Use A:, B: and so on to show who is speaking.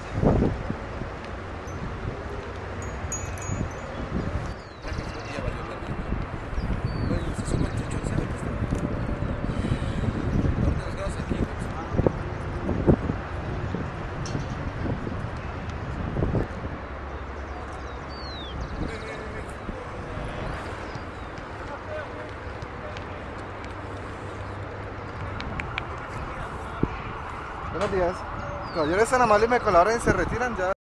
A: Buenos días. Caballeros tan amables, me colaboran y se retiran ya.